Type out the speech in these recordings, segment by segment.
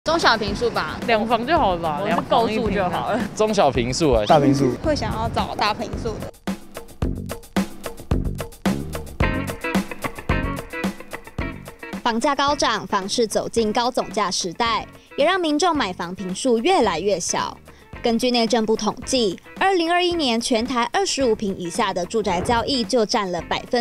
中小坪数吧 ，2房就好了吧，2 够住就好了。 中小坪数大坪数会想要找大坪数的。 房价高涨，房市走进高总价时代，也让民众买房坪数越来越小。根据内政部统计，2021年全台25坪以下的住宅交易就占了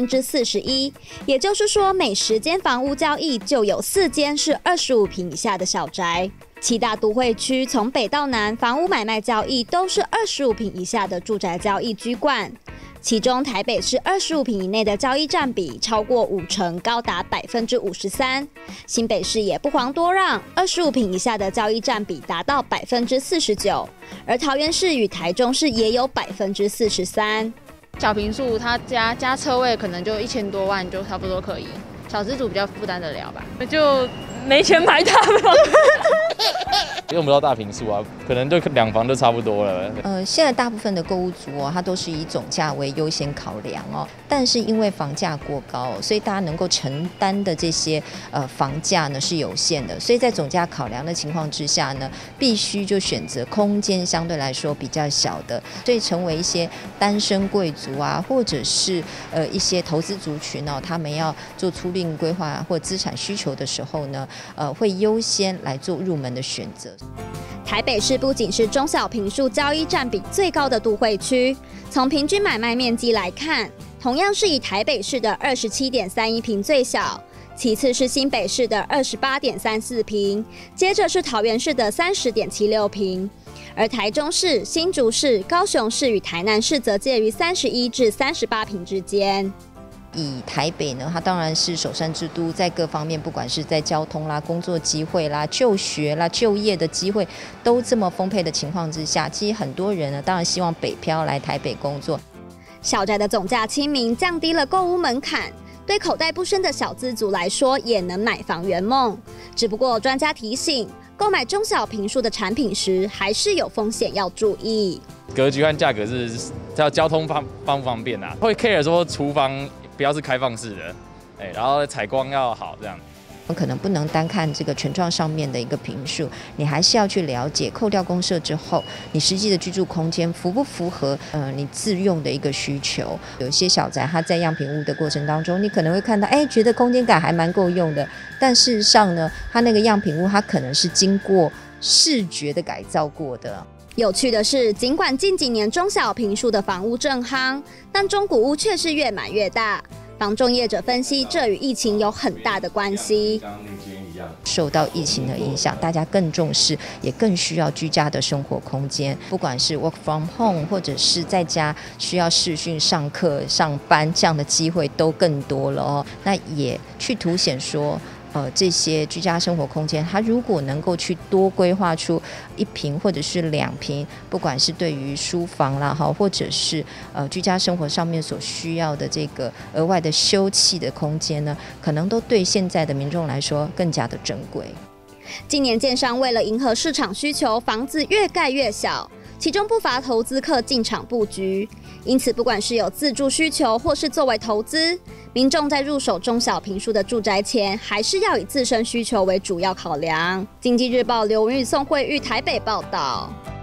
41%，也就是说，每10间房屋交易就有4间是25坪以下的小宅。7大都会区从北到南，房屋买卖交易都是25坪以下的住宅交易居冠。其中台北市25坪以内的交易占比超过50%，高达53%。新北市也不遑多让，25坪以下的交易占比达到49%，而桃园市与台中市也有43%。 小坪数它加车位可能就1000多万就差不多可以，小资主比较负担得了吧？ 就没钱买大房。 用不到大坪数啊，可能就2房就差不多了。 现在大部分的购物族它都是以总价为优先考量哦。但是因为房价过高，所以大家能够承担的这些房价呢是有限的，所以在总价考量的情况之下呢，必须就选择空间相对来说比较小的，所以成为一些单身贵族啊，或者是一些投资族群哦，他们要做租赁规划或资产需求的时候呢，会优先来做入门的选择。 台北市不仅是中小坪数交易占比最高的都会区，从平均买卖面积来看，同样是以台北市的27.31坪最小，其次是新北市的28.34坪，接着是桃园市的30.76坪，而台中市、新竹市、高雄市与台南市则介于31至38坪之间。 以台北呢，它当然是首善之都，在各方面，不管是在交通啦、工作机会啦、就学啦、就业的机会都这么丰沛的情况之下，其实很多人呢，当然希望北漂来台北工作。 小宅的总价亲民，降低了购屋门槛，对口袋不深的小资族来说，也能买房圆梦。只不过专家提醒，购买中小坪数的产品时，还是有风险要注意。 格局和价格是要交通方不方便啊？会 care 说厨房不要是开放式的，然后采光要好这样。 可能不能单看这个权状上面的一个坪数，你还是要去了解，扣掉公设之后，你实际的居住空间符不符合你自用的一个需求。有一些小宅，它在样品屋的过程当中，你可能会看到，觉得空间感还蛮够用的，但事实上呢，它那个样品屋它可能是经过视觉的改造过的。 有趣的是，尽管近几年中小坪数的房屋正夯，但中古屋却是越买越大。房仲业者分析，这与疫情有很大的关系。 受到疫情的影响，大家更重视，也更需要居家的生活空间。不管是 work from home， 或者是在家需要视讯上课、上班这样的机会都更多了哦。那也去凸显说，这些居家生活空间，它如果能够去多规划出1坪或者是2坪，不管是对于书房啦，或者是居家生活上面所需要的这个额外的休憩的空间呢，可能都对现在的民众来说更加的珍贵。 今年建商为了迎合市场需求，房子越盖越小，其中不乏投资客进场布局。因此，不管是有自住需求或是作为投资，民众在入手中小坪数的住宅前，还是要以自身需求为主要考量。经济日报刘文玉、宋慧玉台北报道。